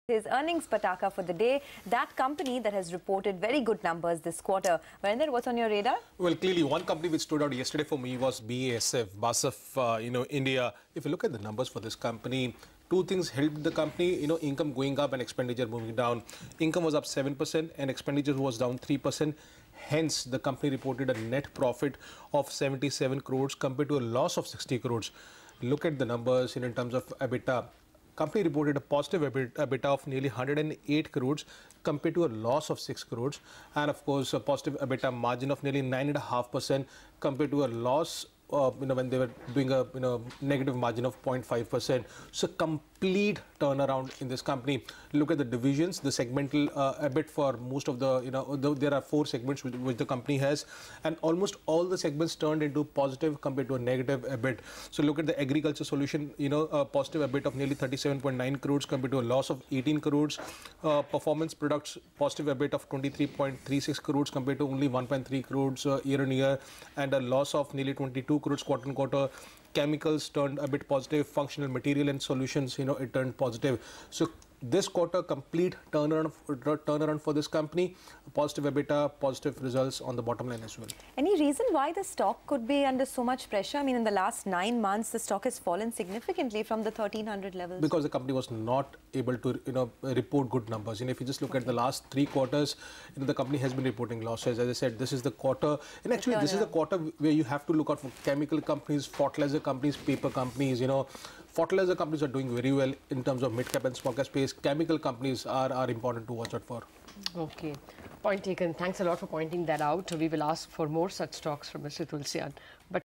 His earnings pataka for the day, that company that has reported very good numbers this quarter. Varinder, what's on your radar? Well, clearly, one company which stood out yesterday for me was BASF, India. If you look at the numbers for this company, two things helped the company, income going up and expenditure moving down. Income was up 7% and expenditure was down 3%. Hence, the company reported a net profit of 77 crores compared to a loss of 60 crores. Look at the numbers in terms of EBITDA. Company reported a positive EBITDA of nearly 108 crores compared to a loss of 6 crores, and of course a positive EBITDA margin of nearly 9.5% compared to a loss when they were doing a negative margin of 0.5%. So complete turnaround in this company. Look at the divisions, the segmental EBIT for most of the there are 4 segments which the company has, and almost all the segments turned into positive compared to a negative EBIT. So look at the agriculture solution, a positive EBIT of nearly 37.9 crores compared to a loss of 18 crores. Performance products positive EBIT of 23.36 crores compared to only 1.3 crores year on year, and a loss of nearly 22 crores quarter on quarter. Chemicals turned a bit positive. Functional material and solutions, it turned positive. So this quarter, complete turnaround for this company. Positive EBITDA, positive results on the bottom line as well. Any reason why the stock could be under so much pressure? I mean, in the last 9 months, the stock has fallen significantly from the 1300 levels. Because the company was not able to, report good numbers. If you just look at the last 3 quarters, the company has been reporting losses. As I said, this is the quarter, and actually this is the quarter where you have to look out for chemical companies, fertilizer companies, paper companies. Fertilizer companies are doing very well in terms of mid-cap and small-cap space. Chemical companies are important to watch out for. Okay. Point taken. Thanks a lot for pointing that out. We will ask for more such stocks from Mr. Tulsian. But